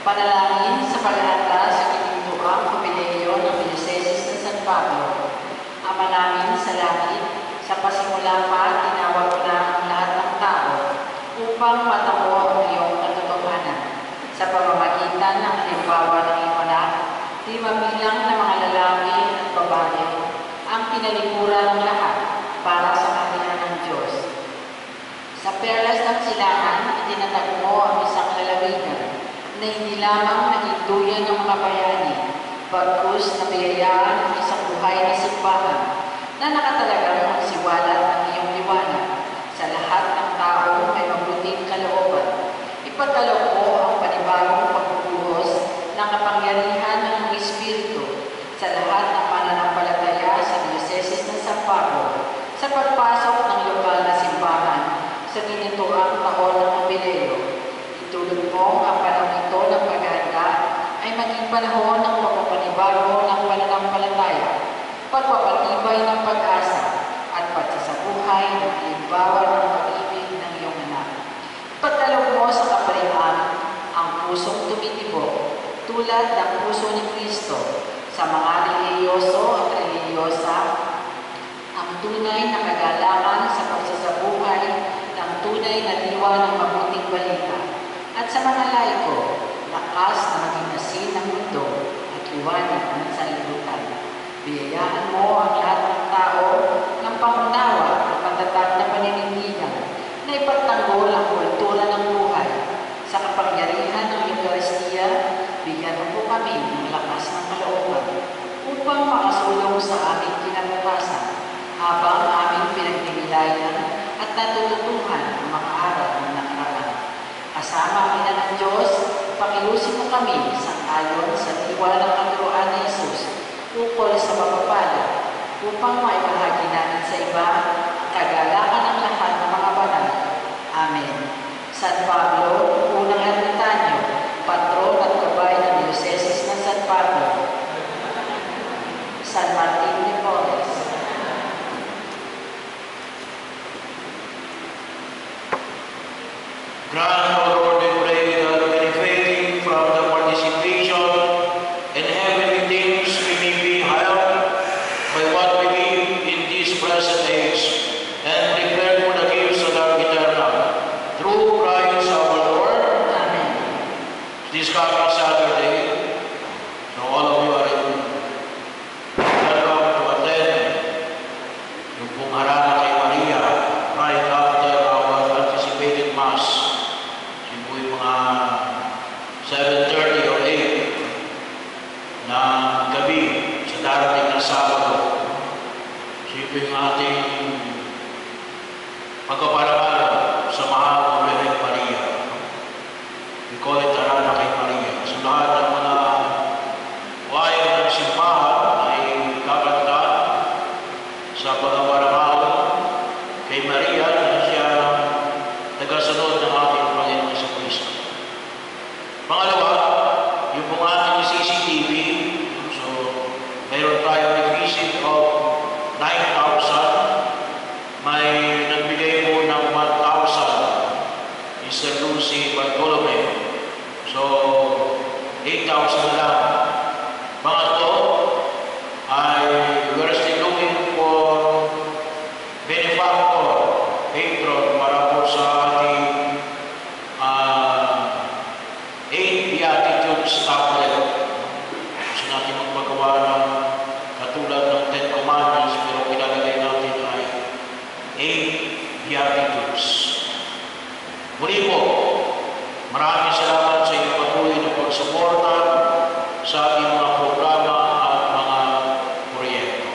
Panalangin sa pag-aata sa kinintuang Jubileo ng Dioceses ng San Pablo. Ama namin sa langit, sa pasimula pa tinawag ko na ang lahat ng tao upang matamo ang iyong katotohanan. Sa pamamagitan ng halimbawa ng iyong anak, di mabilang na mga lalaki at babae ang pinalikuran ng lahat para sa kaharian ng Diyos. Sa perlas ng silangan, itinatag mo ang isang lalawigan na hindi lamang naging duyan ng mga bayani, bagkus na biyayaan ng isang buhay na simbahan na nakatalagang magsiwalat ng iyong liwanag sa lahat ng tao may mabuting kalooban. Ipagkaloob mo ang panibagong pagbubuhos ng kapangyarihan ng Espiritu sa lahat ng mananampalataya sa Dioceses ng San Pablo sa pagpasok ng lokal na simbahan sa ginintuang taon ng Jubileo. Itulog mo ang panahon ito ng paghahanda ay maging panahon ng pagpapanibago ng pananampalataya, pagpapatibay ng pag-asa, at pagsasabuhay ng halimbawa ng pag-ibig ng iyong anak. Pagkaloob mo sa kaparian ang pusong tumitibok tulad ng puso ni Kristo sa mga relihiyoso at relihiyosa, ang tunay na kagalangan sa pagsasabuhay ng tunay na diwa ng mabuting balita, at sa mga laiko, lakas na maging asin ng mundo at liwanag ng sanlibutan. Biyayaan mo ang lahat ng tao ng pangunawa at matatag na paninindigan na ipagtanggol ang kultura ng buhay. Sa kapangyarihan ng Eucharistia, bigyan mo po kami ng lakas ng kalooban upang makasulong sa aming kinabukasan habang aming pinagtimilayan at natututuhan ang mga aral ng nakaraan. Kasama ang ina ng Diyos, pakilusin mo kami sa ayon sa diwa ng katuruan ni Jesus ukol sa mapapala upang maibahagi namin sa iba ang kagalakan ng lahat ng mga banal. Amen. San Pablo, unang ermitanyo, patron at gabay ng Dioceses ng San Pablo. San Martin de Porres. Grant, O Lord, we pray that benefiting from the participation in heavenly things we may be helped by what we live in this present age and prepared for the gifts that are eternal. Through Christ our Lord. Amen. This coming Saturday, so all of you are welcome to attend yung pong harana kay Maria right after our anticipated Mass. Yung po yung mga 7:30 or 8 na gabi sa darating na Sabado. So yun po yung ating pagkapalamalo sa mahal ng Birhen Maria. We call it harana kay Maria. So lahat ng mga choir ng simbahan ay kakanta sa pagkapalamalo kay Maria na siya tagasunod ng ating Panginoon sa Kristo. Pangalawa, yung pong ating CCTV, so mayroon tayo visit of 9,000, may nagbigay po ng 1,000, Mr. Lucy Bartolome. So, 8,000 lang. Pangatlo, ay we're still looking for benefactor, patron, para po sa ating 8 Beatitudes tablet. Gusto natin magpagawa ng katulad ng 10 Commandments, pero pinalagay natin ay 8 Beatitudes. Muli po, maraming salamat sa inyong patuloy na pagsuporta sa ating mga programa at mga proyekto.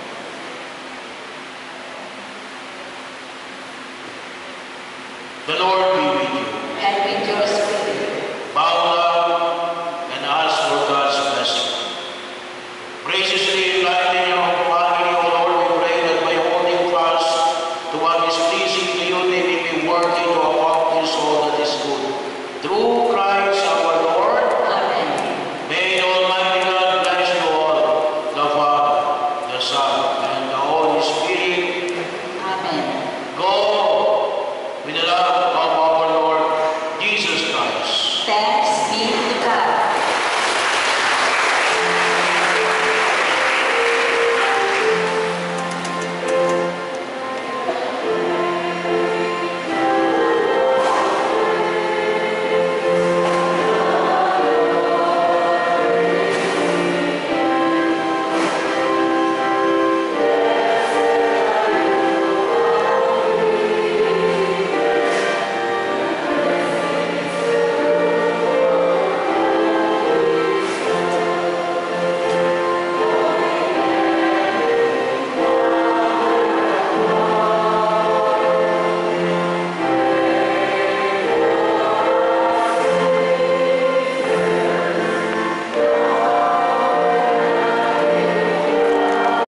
The Lord be with you. And with your spirit. Bow down and ask for God's blessing. Graciously enlighten your family, O Lord, we pray that by holding fast to what is pleasing to you, they may be worthy to accomplish all that is good. Through Christ our Lord. Amen. May the Almighty God bless you all, the Father, the Son, and the Holy Spirit. Amen. Go with the love